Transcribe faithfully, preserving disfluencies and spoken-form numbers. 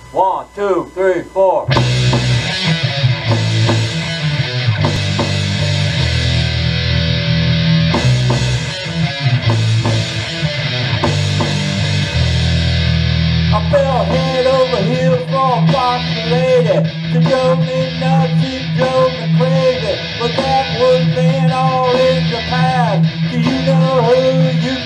One, two, three, four. I fell head over heels for a foxy lady. She drove me nuts, she drove me crazy. But that was then all in the past. Do you know who you